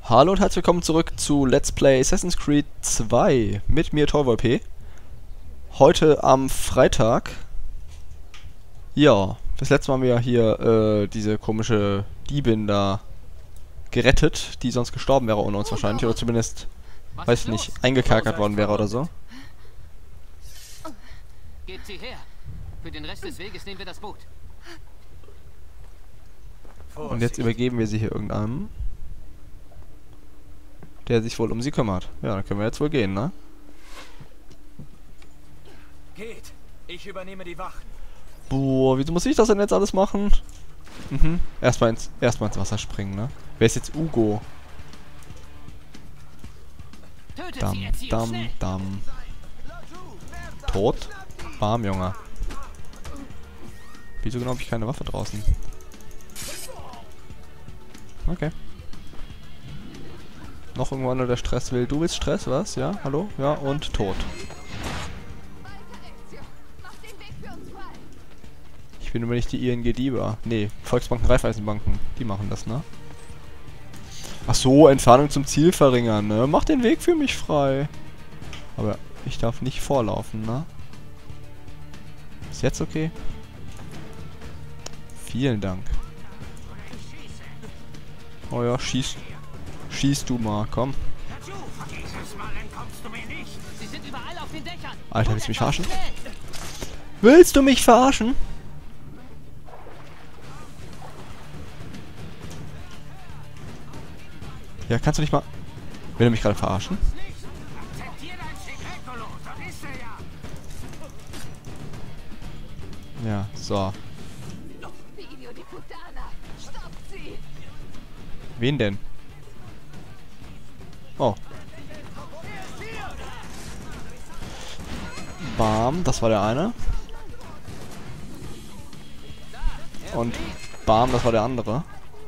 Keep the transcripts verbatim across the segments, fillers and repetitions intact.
Hallo und herzlich willkommen zurück zu Let's Play Assassin's Creed zwei mit mir, ToyWolP. Heute am Freitag. Ja, das letzte Mal haben wir hier äh, diese komische Diebin da gerettet, die sonst gestorben wäre ohne uns wahrscheinlich. Oder zumindest, weiß ich nicht, eingekerkert worden wäre oder so. Gebt sie her. Für den Rest des Weges nehmen wir das Boot. Und jetzt übergeben wir sie hier irgendeinem, der sich wohl um sie kümmert. Ja, dann können wir jetzt wohl gehen, ne? Geht. Ich übernehme die Wachen. Boah, wieso muss ich das denn jetzt alles machen? Mhm. Erstmal ins, erstmal ins Wasser springen, ne? Wer ist jetzt Ugo? Tötet Dam, sie jetzt hier dam, schnell. dam. Tot? Bam, Junge. Wieso genau habe ich keine Waffe draußen? Okay. Noch irgendwo einer, der Stress will. Du willst Stress, was? Ja? Hallo? Ja, und tot. Ich bin immer nicht die I N G-Diebe. Nee, Volksbanken, Raiffeisenbanken. Die machen das, ne? Ach so, Entfernung zum Ziel verringern, ne? Mach den Weg für mich frei. Aber ich darf nicht vorlaufen, ne? Ist jetzt okay? Vielen Dank. Oh ja, schieß. Schieß du mal, komm. Sie sind überall auf den Dächern. Alter, willst du mich verarschen? Willst du mich verarschen? Ja, kannst du nicht mal... Will er mich gerade verarschen? Ja, so. Wen denn? Oh. Bam, das war der eine. Und Bam, das war der andere.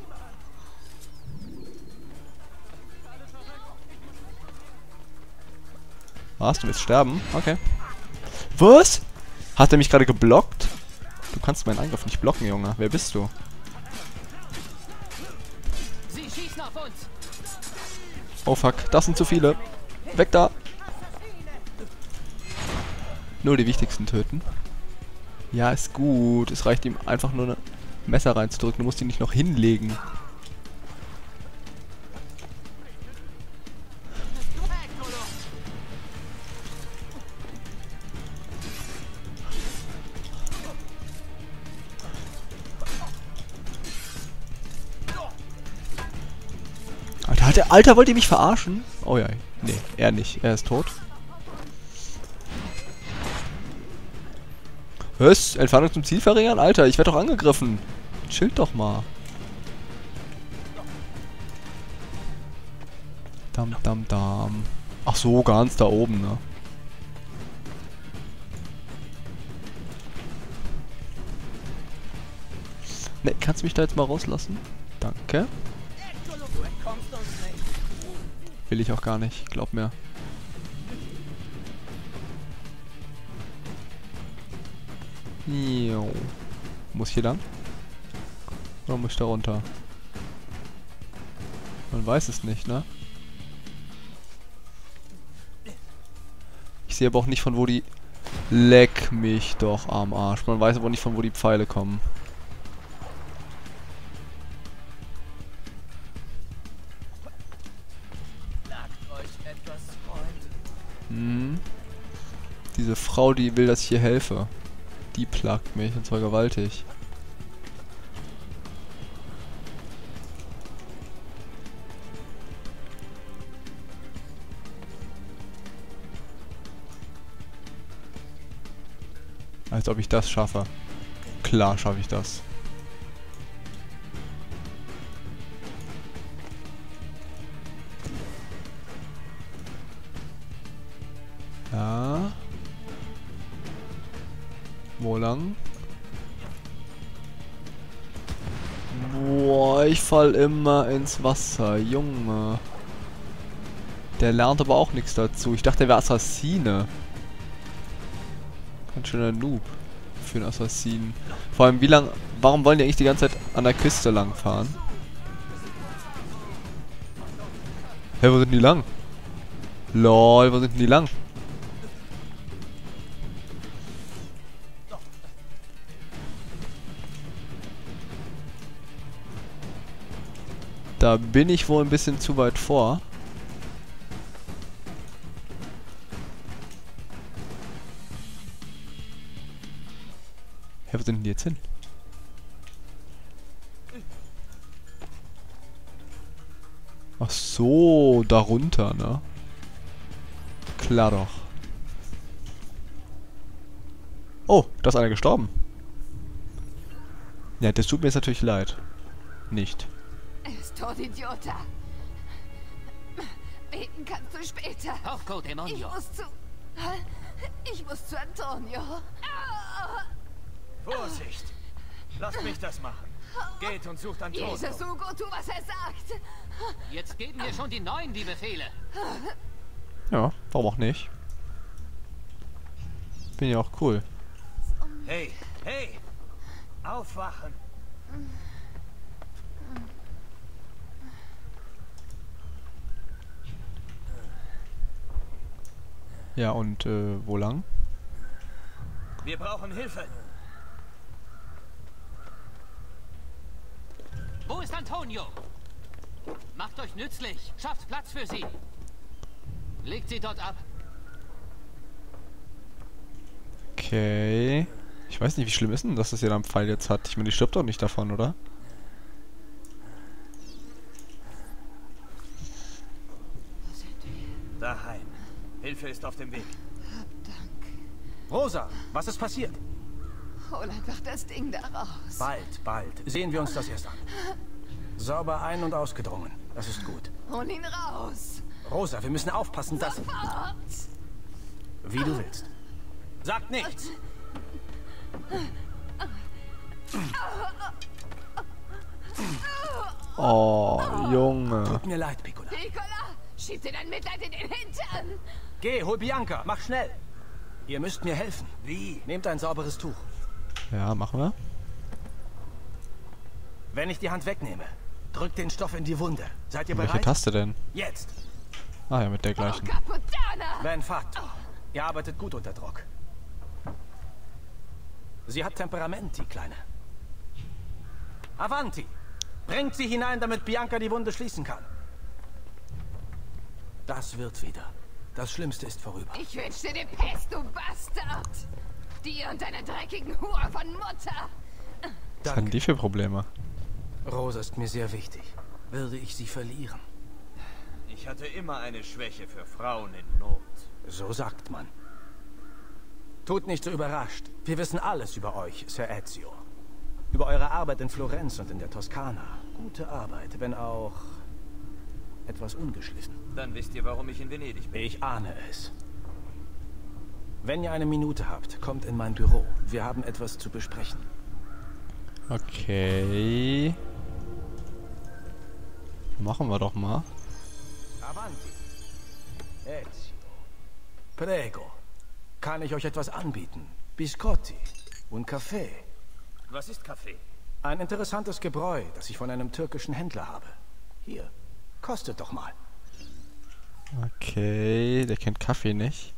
Was? Du willst sterben? Okay. Was? Hat er mich gerade geblockt? Du kannst meinen Angriff nicht blocken, Junge. Wer bist du? Sie schießen auf uns. Oh fuck, das sind zu viele. Weg da! Nur die wichtigsten töten. Ja, ist gut. Es reicht ihm einfach nur ein Messer reinzudrücken. Du musst ihn nicht noch hinlegen. Alter, hat der Alter, wollt ihr mich verarschen? Oh ja, nee, er nicht. Er ist tot. Was? Entfernung zum Ziel verringern? Alter, ich werde doch angegriffen. Chillt doch mal. Dam, dam, dam. Ach so, ganz da oben, ne? Ne, kannst du mich da jetzt mal rauslassen? Danke. Will ich auch gar nicht, glaub mir. Jo. Muss ich hier lang? Oder muss ich da runter? Man weiß es nicht, ne? Ich sehe aber auch nicht, von wo die... Leck mich doch am Arsch. Man weiß aber nicht, von wo die Pfeile kommen. Hm. Diese Frau, die will, dass ich ihr helfe. Die plagt mich, und zwar gewaltig. Als ob ich das schaffe. Klar schaffe ich das. Ja. Wo lang? Boah, ich fall immer ins Wasser, Junge. Der lernt aber auch nichts dazu. Ich dachte, der wäre Assassine. Ganz schöner Noob für einen Assassinen. Vor allem, wie lang... Warum wollen die eigentlich die ganze Zeit an der Küste lang fahren? Hä, wo sind die lang? Lol, wo sind denn die lang? Da bin ich wohl ein bisschen zu weit vor. Hä, wo sind denn die jetzt hin? Ach so, darunter, ne? Klar doch. Oh, da ist einer gestorben. Ja, das tut mir jetzt natürlich leid. Nicht. Er ist tot, Idiota. Beten kannst du später. Porco Ich Demonio. muss zu... Ich muss zu Antonio. Ah! Vorsicht! Lasst mich das machen. Geht und sucht Antonio. Jesus Hugo, tu, was er sagt. Jetzt geben wir schon die Neuen die Befehle. Ja, warum auch nicht? Bin ja auch cool. Hey, hey! Aufwachen! Ja, und äh, wo lang? Wir brauchen Hilfe! Wo ist Antonio? Macht euch nützlich. Schafft Platz für sie. Legt sie dort ab. Okay. Ich weiß nicht, wie schlimm ist denn, dass das hier am Pfeil jetzt hat. Ich meine, die stirbt doch nicht davon, oder? Daheim. Hilfe ist auf dem Weg. Danke. Rosa, was ist passiert? Hol einfach das Ding da raus. Bald, bald. Sehen wir uns das erst an. Sauber ein- und ausgedrungen. Das ist gut. Hol ihn raus. Rosa, wir müssen aufpassen, dass... Fort. Wie du willst. Sagt nichts. Oh, Junge. Tut mir leid, Piccola. Nicola, schieb dir dein Mitleid in den Hintern. Geh, hol Bianca. Mach schnell. Ihr müsst mir helfen. Wie? Nehmt ein sauberes Tuch. Ja, machen wir. Wenn ich die Hand wegnehme, drückt den Stoff in die Wunde. Seid ihr Welche bereit? Taste denn? Jetzt. Ah ja, mit der Oh, gleichen. Caputana. Ben Fatto. Ihr arbeitet gut unter Druck. Sie hat Temperament, die Kleine. Avanti! Bringt sie hinein, damit Bianca die Wunde schließen kann. Das wird wieder. Das Schlimmste ist vorüber. Ich wünschte dir Pest, du Bastard. Dir und deiner dreckigen Hure von Mutter. Was hatten die für Probleme? Rosa ist mir sehr wichtig. Würde ich sie verlieren? Ich hatte immer eine Schwäche für Frauen in Not. So sagt man. Tut nicht so überrascht. Wir wissen alles über euch, Sir Ezio. Über eure Arbeit in Florenz und in der Toskana. Gute Arbeit, wenn auch etwas ungeschliffen. Dann wisst ihr, warum ich in Venedig bin. Ich ahne es. Wenn ihr eine Minute habt, kommt in mein Büro. Wir haben etwas zu besprechen. Okay. Machen wir doch mal. Avanti. Ezio. Prego. Kann ich euch etwas anbieten? Biscotti und Kaffee. Was ist Kaffee? Ein interessantes Gebräu, das ich von einem türkischen Händler habe. Hier, kostet doch mal. Okay, der kennt Kaffee nicht.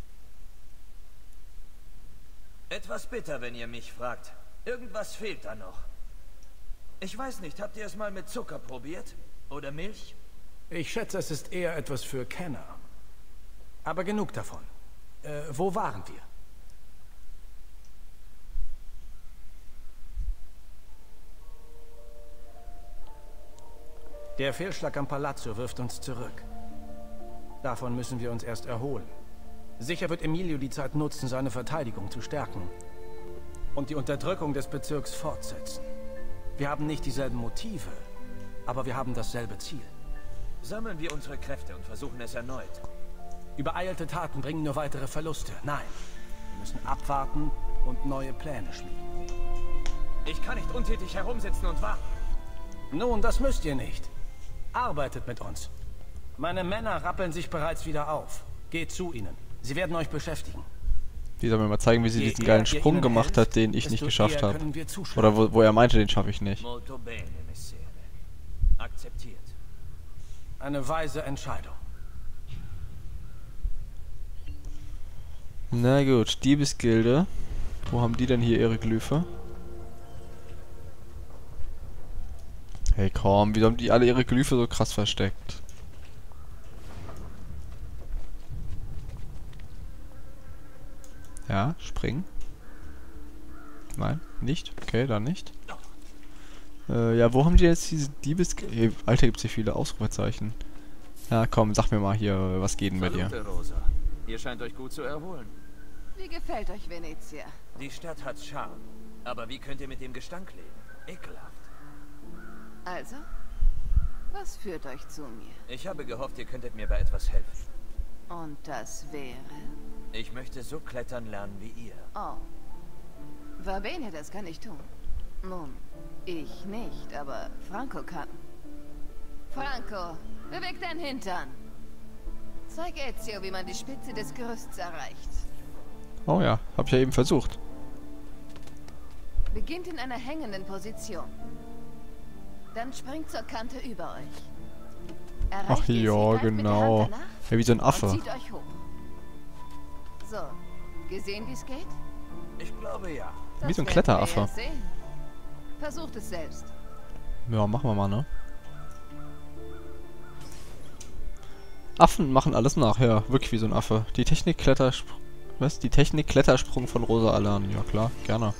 Etwas bitter, wenn ihr mich fragt. Irgendwas fehlt da noch. Ich weiß nicht, habt ihr es mal mit Zucker probiert? Oder Milch? Ich schätze, es ist eher etwas für Kenner. Aber genug davon. Äh, wo waren wir? Der Fehlschlag am Palazzo wirft uns zurück. Davon müssen wir uns erst erholen. Sicher wird Emilio die Zeit nutzen, seine Verteidigung zu stärken und die Unterdrückung des Bezirks fortsetzen. Wir haben nicht dieselben Motive, aber wir haben dasselbe Ziel. Sammeln wir unsere Kräfte und versuchen es erneut. Übereilte Taten bringen nur weitere Verluste. Nein, wir müssen abwarten und neue Pläne schmieden. Ich kann nicht untätig herumsitzen und warten. Nun, das müsst ihr nicht. Arbeitet mit uns. Meine Männer rappeln sich bereits wieder auf. Geht zu ihnen. Sie werden euch beschäftigen. Die soll mir mal zeigen, wie sie Je diesen eher geilen ihr Sprung ihnen gemacht helft, hat, den ich nicht desto geschafft eher habe. können wir zuschlagen. Oder wo, wo er meinte, den schaffe ich nicht. Molto bene, Messere. Akzeptiert. Eine weise Entscheidung. Na gut, Diebesgilde. Wo haben die denn hier ihre Glyphe? Hey komm, wieso haben die alle ihre Glyphe so krass versteckt? Ja, springen. Nein, nicht. Okay, dann nicht. Äh, ja, wo haben die jetzt diese Diebesgilde? Hey, Alter, gibt's hier viele Ausrufezeichen. Ja, komm, sag mir mal hier, was geht denn bei dir? Salute, Rosa. Ihr scheint euch gut zu erholen. Wie gefällt euch Venezia? Die Stadt hat Charme. Aber wie könnt ihr mit dem Gestank leben? Ekelhaft. Also, was führt euch zu mir? Ich habe gehofft, ihr könntet mir bei etwas helfen. Und das wäre? Ich möchte so klettern lernen wie ihr. Oh. Va bene, das kann ich tun. Nun, ich nicht, aber Franco kann. Franco, beweg deinen Hintern. Zeig Ezio, wie man die Spitze des Gerüsts erreicht. Oh ja, hab ich ja eben versucht. Beginnt in einer hängenden Position. Dann springt zur Kante über euch. Erreicht Ach ihr sie, ja, greift mit der genau. Hand danach Ja, wie so ein und Affe. zieht euch hoch. So, gesehen, wie es geht? Ich glaube ja. Wie so ein Das werden wir Kletteraffe. ja sehen. Versucht es selbst. Ja, machen wir mal, ne? Affen machen alles nach, ja. Wirklich wie so ein Affe. Die Technik Klettersprung... Was? Die Technik Klettersprung von Rosa Alan. Ja klar, gerne.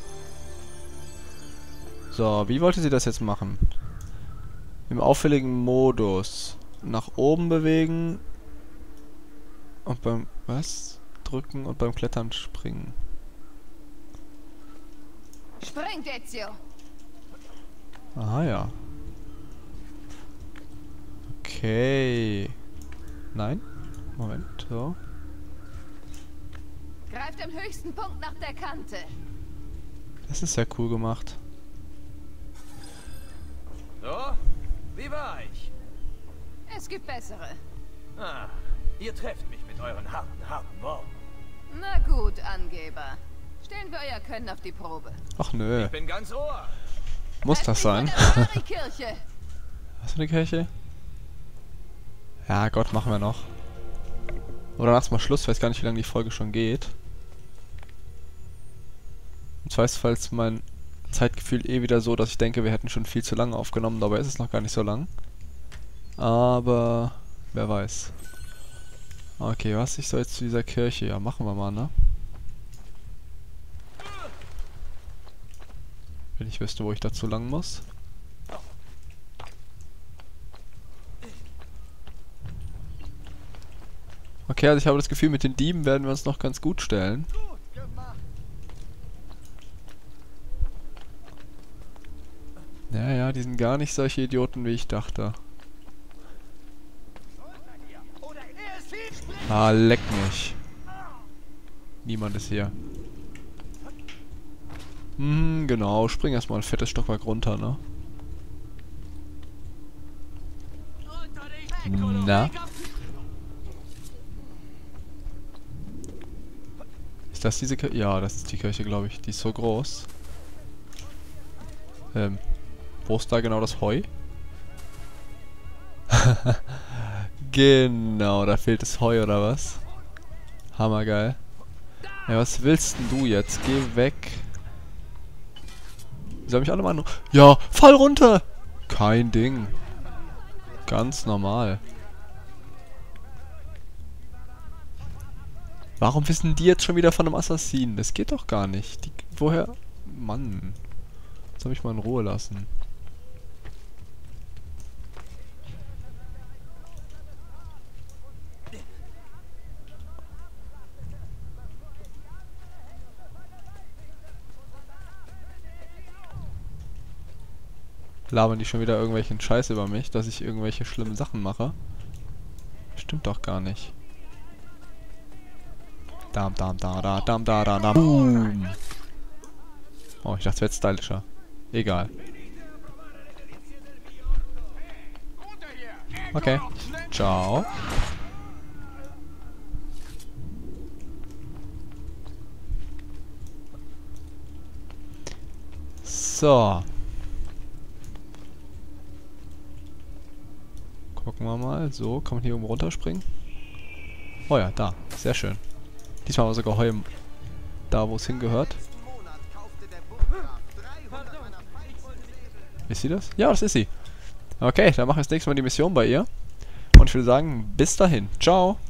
So, wie wollte sie das jetzt machen? Im auffälligen Modus. Nach oben bewegen. Und beim... Was? Drücken und beim Klettern springen. Springt, Ezio! Aha, ja. Okay. Nein? Moment, so. Greift am höchsten Punkt nach der Kante. Das ist ja cool gemacht. So, wie war ich? Es gibt bessere. Ah, ihr trefft mich mit euren harten, harten Worten. Na gut, Angeber. Stellen wir euer Können auf die Probe. Ach nö. Ich bin ganz Ohr. Muss das sein? Kirche. Was für eine Kirche? Ja, Gott, machen wir noch. Oder danach ist mal Schluss, ich weiß gar nicht, wie lange die Folge schon geht. Und zwar ist falls mein Zeitgefühl eh wieder so, dass ich denke, wir hätten schon viel zu lange aufgenommen, dabei ist es noch gar nicht so lang. Aber wer weiß. Okay, was? Ich soll jetzt zu dieser Kirche. Ja, machen wir mal, ne? Wenn ich wüsste, wo ich dazu lang muss. Okay, also ich habe das Gefühl, mit den Dieben werden wir uns noch ganz gut stellen. Ja, ja, die sind gar nicht solche Idioten, wie ich dachte. Ah, leck mich. Niemand ist hier. Hm, genau. Spring erstmal ein fettes Stockwerk runter, ne? Na? Ist das diese Kirche? Ja, das ist die Kirche, glaube ich. Die ist so groß. Ähm, wo ist da genau das Heu? Genau, da fehlt das Heu, oder was? Hammergeil. Ja, was willst denn du jetzt? Geh weg. Die sollen mich alle mal nur... Ja, fall runter! Kein Ding. Ganz normal. Warum wissen die jetzt schon wieder von einem Assassinen? Das geht doch gar nicht. Die, woher... Mann. Jetzt soll mich mal in Ruhe lassen. Labern die schon wieder irgendwelchen Scheiß über mich, dass ich irgendwelche schlimmen Sachen mache? Stimmt doch gar nicht. Dam, dam, da, da, dam, da, da, da, boom. Oh, ich dachte, es wäre jetzt stylischer. Egal. Okay. Ciao. So. Guck Gucken wir mal. So, kann man hier oben runterspringen? Oh ja, da. Sehr schön. Diesmal war sogar Heu da, wo es hingehört. Ist sie das? Ja, das ist sie. Okay, dann machen wir das nächste Mal die Mission bei ihr. Und ich würde sagen, bis dahin. Ciao.